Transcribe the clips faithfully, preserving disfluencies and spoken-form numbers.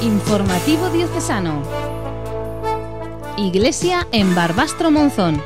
Informativo diocesano. Iglesia en Barbastro Monzón.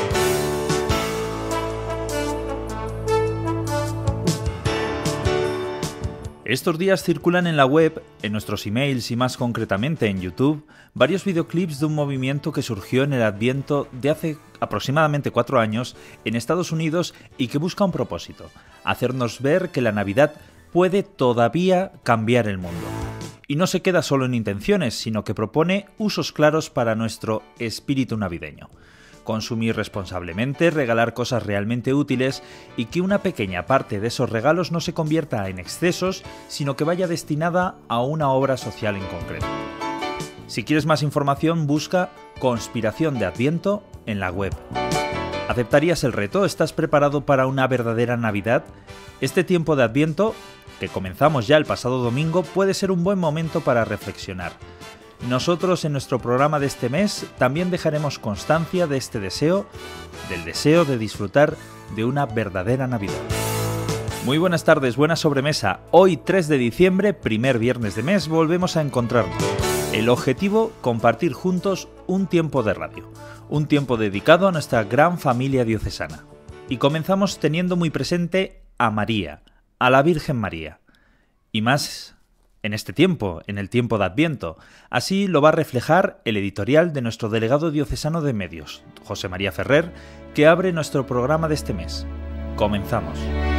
Estos días circulan en la web, en nuestros emails y más concretamente en YouTube, varios videoclips de un movimiento que surgió en el Adviento de hace aproximadamente cuatro años en Estados Unidos y que busca un propósito: hacernos ver que la Navidad puede todavía cambiar el mundo. Y no se queda solo en intenciones, sino que propone usos claros para nuestro espíritu navideño. Consumir responsablemente, regalar cosas realmente útiles y que una pequeña parte de esos regalos no se convierta en excesos, sino que vaya destinada a una obra social en concreto. Si quieres más información, busca Conspiración de Adviento en la web. ¿Aceptarías el reto? ¿Estás preparado para una verdadera Navidad? Este tiempo de Adviento, que comenzamos ya el pasado domingo, puede ser un buen momento para reflexionar. Nosotros en nuestro programa de este mes también dejaremos constancia de este deseo, del deseo de disfrutar de una verdadera Navidad. Muy buenas tardes, buena sobremesa. Hoy tres de diciembre, primer viernes de mes, volvemos a encontrarnos. El objetivo, compartir juntos un tiempo de radio, un tiempo dedicado a nuestra gran familia diocesana. Y comenzamos teniendo muy presente a María, a la Virgen María. Y más en este tiempo, en el tiempo de Adviento. Así lo va a reflejar el editorial de nuestro delegado diocesano de medios, José María Ferrer, que abre nuestro programa de este mes. Comenzamos.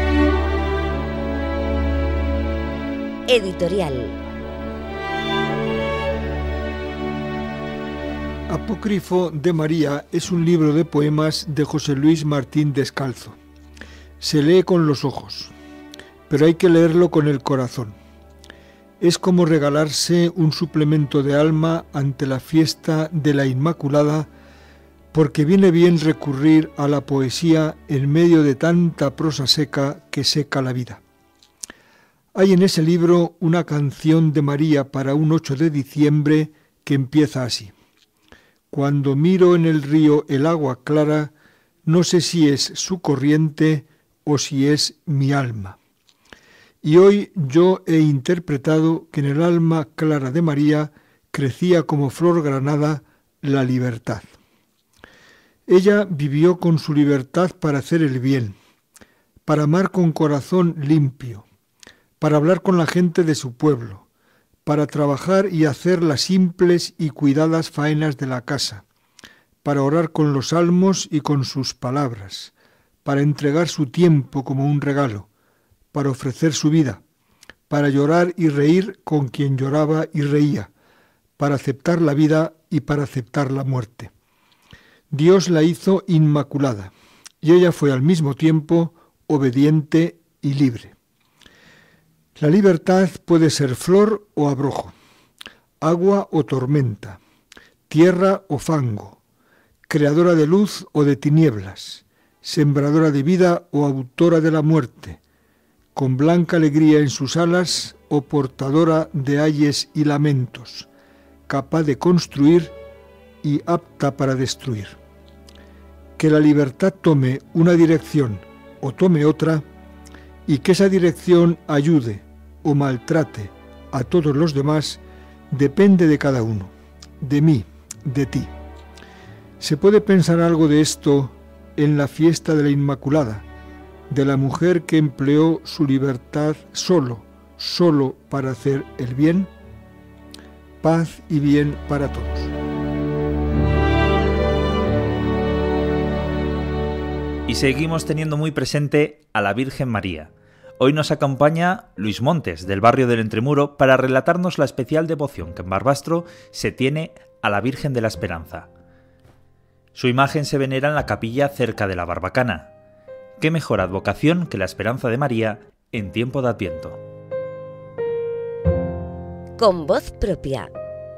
Editorial. Apócrifo de María es un libro de poemas de José Luis Martín Descalzo. Se lee con los ojos, pero hay que leerlo con el corazón. Es como regalarse un suplemento de alma ante la fiesta de la Inmaculada, porque viene bien recurrir a la poesía en medio de tanta prosa seca que seca la vida. Hay en ese libro una canción de María para un ocho de diciembre que empieza así: Cuando miro en el río el agua clara, no sé si es su corriente o si es mi alma. Y hoy yo he interpretado que en el alma clara de María crecía como flor granada la libertad. Ella vivió con su libertad para hacer el bien, para amar con corazón limpio, para hablar con la gente de su pueblo, para trabajar y hacer las simples y cuidadas faenas de la casa, para orar con los salmos y con sus palabras, para entregar su tiempo como un regalo, para ofrecer su vida, para llorar y reír con quien lloraba y reía, para aceptar la vida y para aceptar la muerte. Dios la hizo inmaculada, y ella fue al mismo tiempo obediente y libre. La libertad puede ser flor o abrojo, agua o tormenta, tierra o fango, creadora de luz o de tinieblas, sembradora de vida o autora de la muerte, con blanca alegría en sus alas o portadora de ayes y lamentos, capaz de construir y apta para destruir. Que la libertad tome una dirección o tome otra, y que esa dirección ayude o maltrate a todos los demás, depende de cada uno, de mí, de ti. ¿Se puede pensar algo de esto en la fiesta de la Inmaculada, de la mujer que empleó su libertad solo, solo para hacer el bien? Paz y bien para todos. Y seguimos teniendo muy presente a la Virgen María. Hoy nos acompaña Luis Montes, del barrio del Entremuro, para relatarnos la especial devoción que en Barbastro se tiene a la Virgen de la Esperanza. Su imagen se venera en la capilla cerca de la Barbacana. ¿Qué mejor advocación que la esperanza de María en tiempo de Adviento? Con voz propia.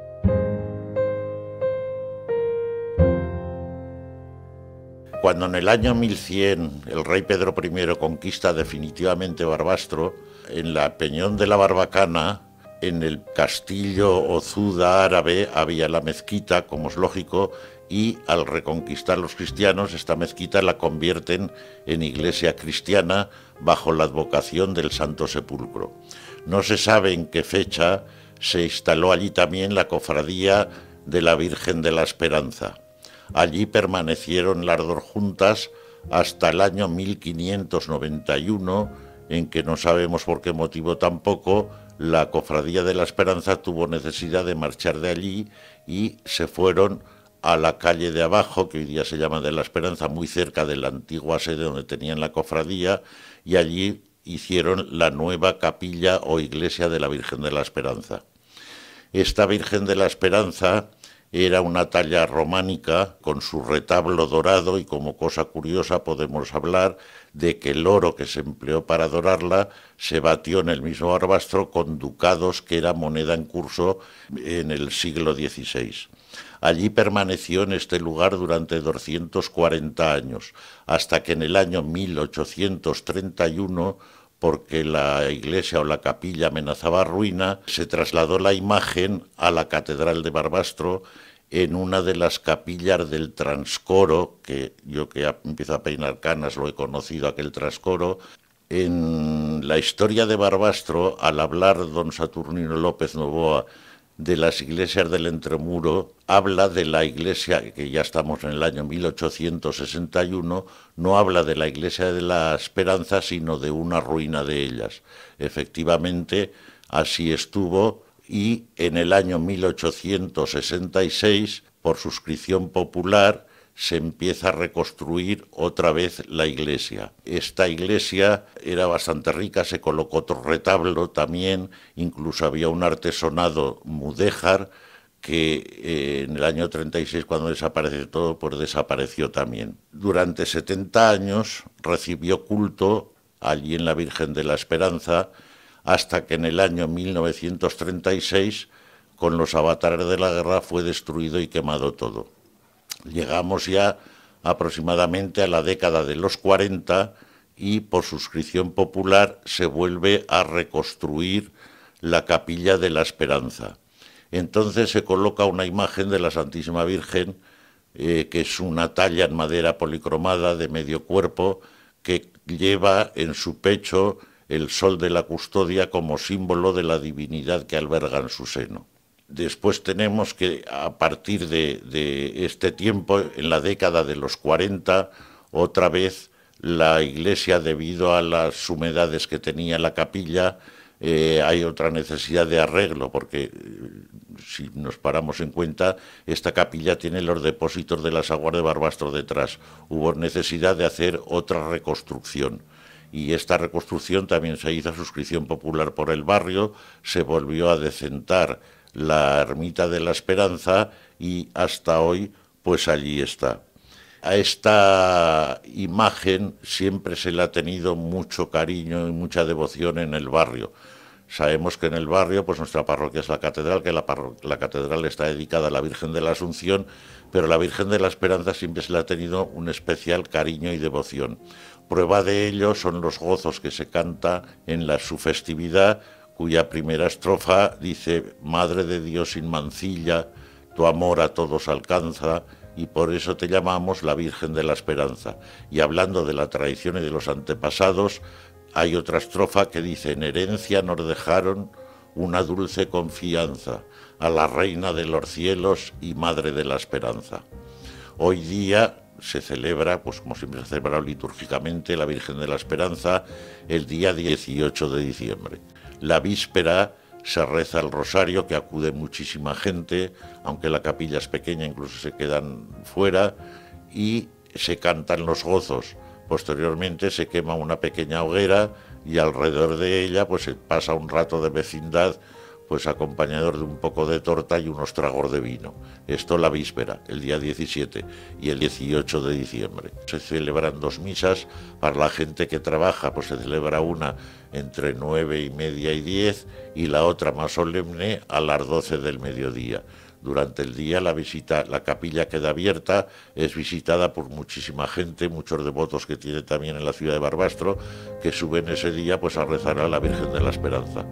Cuando en el año mil cien el rey Pedro primero conquista definitivamente Barbastro, en la Peñón de la Barbacana, en el castillo Ozuda árabe, había la mezquita, como es lógico, y al reconquistar los cristianos, esta mezquita la convierten en iglesia cristiana bajo la advocación del Santo Sepulcro. No se sabe en qué fecha se instaló allí también la cofradía de la Virgen de la Esperanza. Allí permanecieron las dos juntas hasta el año mil quinientos noventa y uno, en que no sabemos por qué motivo tampoco, la Cofradía de la Esperanza tuvo necesidad de marchar de allí y se fueron a la calle de abajo, que hoy día se llama de la Esperanza, muy cerca de la antigua sede donde tenían la cofradía, y allí hicieron la nueva capilla o iglesia de la Virgen de la Esperanza. Esta Virgen de la Esperanza era una talla románica con su retablo dorado, y como cosa curiosa podemos hablar de que el oro que se empleó para adorarla se batió en el mismo Barbastro con ducados, que era moneda en curso en el siglo dieciséis. Allí permaneció en este lugar durante doscientos cuarenta años, hasta que en el año mil ochocientos treinta y uno, porque la iglesia o la capilla amenazaba ruina, se trasladó la imagen a la Catedral de Barbastro en una de las capillas del transcoro, que yo que empiezo a peinar canas lo he conocido, aquel transcoro. En la historia de Barbastro, al hablar don Saturnino López Novoa de las iglesias del Entremuro, habla de la iglesia, que ya estamos en el año mil ochocientos sesenta y uno, no habla de la iglesia de la Esperanza, sino de una ruina de ellas. Efectivamente, así estuvo, y en el año mil ochocientos sesenta y seis, por suscripción popular, se empieza a reconstruir otra vez la iglesia. Esta iglesia era bastante rica, se colocó otro retablo también, incluso había un artesonado mudéjar que eh, en el año treinta y seis, cuando desaparece todo, pues desapareció también. Durante setenta años recibió culto allí en la Virgen de la Esperanza, hasta que en el año mil novecientos treinta y seis, con los avatares de la guerra, fue destruido y quemado todo. Llegamos ya aproximadamente a la década de los cuarenta y por suscripción popular se vuelve a reconstruir la Capilla de la Esperanza. Entonces se coloca una imagen de la Santísima Virgen, eh, que es una talla en madera policromada de medio cuerpo, que lleva en su pecho el sol de la custodia como símbolo de la divinidad que alberga en su seno. Después tenemos que, a partir de, de este tiempo, en la década de los cuarenta, otra vez la iglesia, debido a las humedades que tenía la capilla, eh, hay otra necesidad de arreglo, porque si nos paramos en cuenta, esta capilla tiene los depósitos de las aguas de Barbastro detrás. Hubo necesidad de hacer otra reconstrucción. Y esta reconstrucción también se hizo a suscripción popular por el barrio, se volvió a decentar la ermita de la Esperanza y hasta hoy pues allí está. A esta imagen siempre se le ha tenido mucho cariño y mucha devoción en el barrio. Sabemos que en el barrio pues nuestra parroquia es la catedral, que la, la catedral está dedicada a la Virgen de la Asunción, pero la Virgen de la Esperanza siempre se le ha tenido un especial cariño y devoción. Prueba de ello son los gozos que se canta en la, su festividad, cuya primera estrofa dice: Madre de Dios sin mancilla, tu amor a todos alcanza, y por eso te llamamos la Virgen de la Esperanza. Y hablando de la tradición y de los antepasados, hay otra estrofa que dice: en herencia nos dejaron una dulce confianza, a la Reina de los cielos y Madre de la Esperanza. Hoy día se celebra, pues como siempre se ha celebrado litúrgicamente, la Virgen de la Esperanza el día dieciocho de diciembre. La víspera se reza el rosario, que acude muchísima gente, aunque la capilla es pequeña, incluso se quedan fuera, y se cantan los gozos. Posteriormente se quema una pequeña hoguera y alrededor de ella pues se pasa un rato de vecindad, pues acompañados de un poco de torta y unos tragos de vino. Esto la víspera, el día diecisiete y el dieciocho de diciembre. Se celebran dos misas. Para la gente que trabaja, pues se celebra una entre nueve y media y diez y la otra más solemne a las doce del mediodía. Durante el día la visita, la capilla queda abierta, es visitada por muchísima gente, muchos devotos que tiene también en la ciudad de Barbastro, que suben ese día pues a rezar a la Virgen de la Esperanza.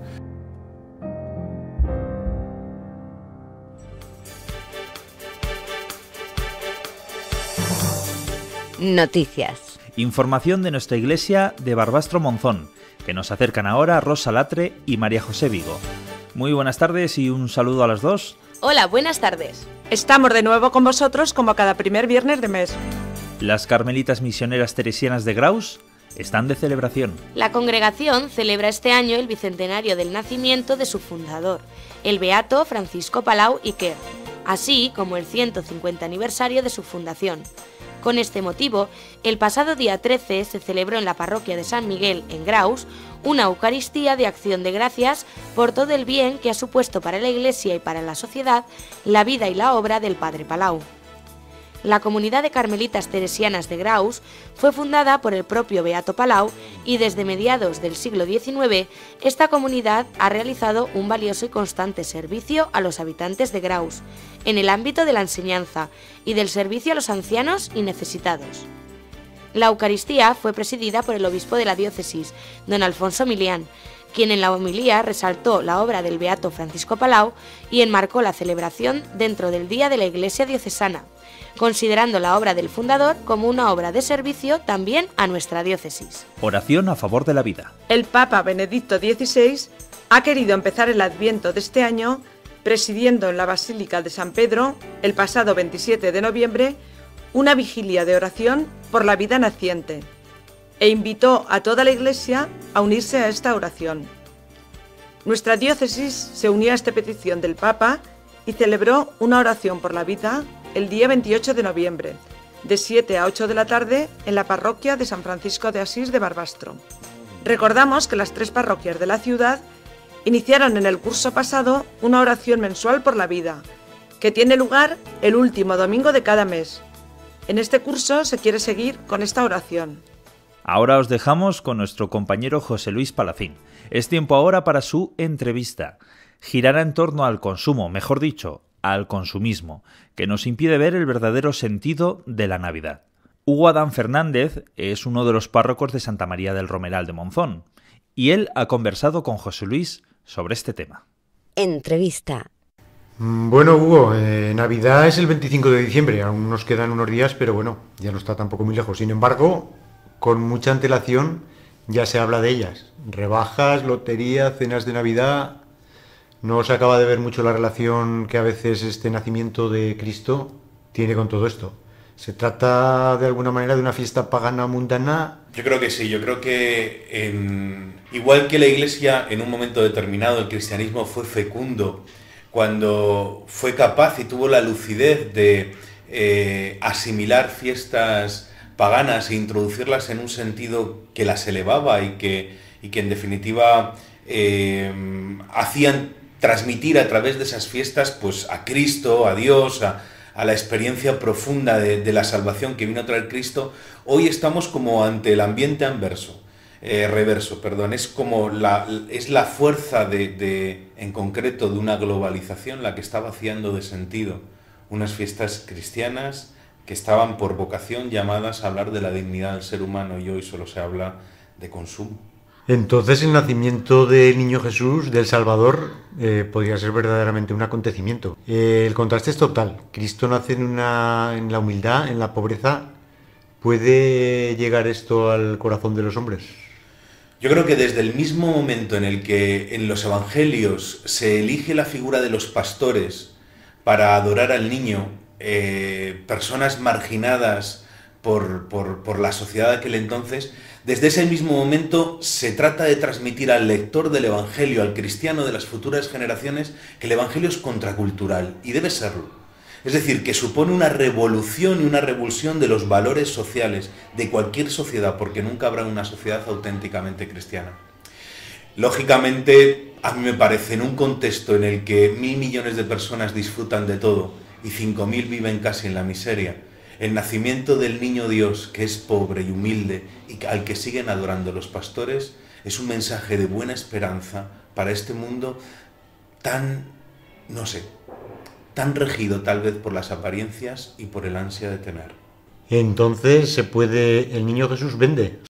Noticias. Información de nuestra iglesia de Barbastro Monzón, que nos acercan ahora Rosa Latre y María José Vigo. Muy buenas tardes y un saludo a las dos. Hola, buenas tardes. Estamos de nuevo con vosotros como cada primer viernes de mes. Las Carmelitas Misioneras Teresianas de Graus están de celebración. La congregación celebra este año el bicentenario del nacimiento de su fundador, el beato Francisco Palau y Quer, así como el ciento cincuenta aniversario de su fundación. Con este motivo, el pasado día trece se celebró en la parroquia de San Miguel, en Graus, una Eucaristía de acción de gracias por todo el bien que ha supuesto para la Iglesia y para la sociedad la vida y la obra del Padre Palau. La comunidad de carmelitas teresianas de Graus fue fundada por el propio Beato Palau y desde mediados del siglo diecinueve esta comunidad ha realizado un valioso y constante servicio a los habitantes de Graus en el ámbito de la enseñanza y del servicio a los ancianos y necesitados. La Eucaristía fue presidida por el obispo de la diócesis, don Alfonso Milián, quien en la homilía resaltó la obra del beato Francisco Palau y enmarcó la celebración dentro del Día de la Iglesia Diocesana, considerando la obra del fundador como una obra de servicio también a nuestra diócesis. Oración a favor de la vida. El Papa Benedicto dieciséis ha querido empezar el Adviento de este año presidiendo en la Basílica de San Pedro, el pasado veintisiete de noviembre, una vigilia de oración por la vida naciente, e invitó a toda la Iglesia a unirse a esta oración. Nuestra diócesis se unió a esta petición del Papa y celebró una oración por la vida el día veintiocho de noviembre, de siete a ocho de la tarde, en la parroquia de San Francisco de Asís de Barbastro. Recordamos que las tres parroquias de la ciudad iniciaron en el curso pasado una oración mensual por la vida, que tiene lugar el último domingo de cada mes. En este curso se quiere seguir con esta oración. Ahora os dejamos con nuestro compañero José Luis Palacín. Es tiempo ahora para su entrevista. Girará en torno al consumo, mejor dicho, al consumismo, que nos impide ver el verdadero sentido de la Navidad. Hugo Adán Fernández es uno de los párrocos de Santa María del Romeral de Monzón, y él ha conversado con José Luis sobre este tema. Entrevista. Bueno, Hugo, eh, Navidad es el veinticinco de diciembre, aún nos quedan unos días, pero bueno, ya no está tampoco muy lejos. Sin embargo, con mucha antelación ya se habla de ellas. Rebajas, lotería, cenas de Navidad. No se acaba de ver mucho la relación que a veces este nacimiento de Cristo tiene con todo esto. ¿Se trata de alguna manera de una fiesta pagana mundana? Yo creo que sí, yo creo que en... igual que la Iglesia en un momento determinado, el cristianismo fue fecundo, cuando fue capaz y tuvo la lucidez de eh, asimilar fiestas paganas e introducirlas en un sentido que las elevaba y que, y que en definitiva eh, hacían transmitir a través de esas fiestas pues a Cristo, a Dios, a, a la experiencia profunda de, de la salvación que vino a traer Cristo. Hoy estamos como ante el ambiente anverso, eh, reverso, perdón, es como la, es la fuerza de, de, en concreto de una globalización la que está vaciando de sentido unas fiestas cristianas que estaban por vocación llamadas a hablar de la dignidad del ser humano y hoy solo se habla de consumo. Entonces el nacimiento del niño Jesús, del Salvador, eh, podría ser verdaderamente un acontecimiento. Eh, el contraste es total. Cristo nace en, una, en la humildad, en la pobreza. ¿Puede llegar esto al corazón de los hombres? Yo creo que desde el mismo momento en el que en los evangelios se elige la figura de los pastores para adorar al niño, eh, personas marginadas por, por, por la sociedad de aquel entonces, desde ese mismo momento se trata de transmitir al lector del Evangelio, al cristiano de las futuras generaciones, que el Evangelio es contracultural, y debe serlo. Es decir, que supone una revolución y una revulsión de los valores sociales de cualquier sociedad, porque nunca habrá una sociedad auténticamente cristiana. Lógicamente, a mí me parece, en un contexto en el que mil millones de personas disfrutan de todo y cinco mil viven casi en la miseria, el nacimiento del niño Dios, que es pobre y humilde y al que siguen adorando los pastores, es un mensaje de buena esperanza para este mundo tan, no sé, tan regido tal vez por las apariencias y por el ansia de tener. Entonces, ¿se puede, el niño Jesús vende?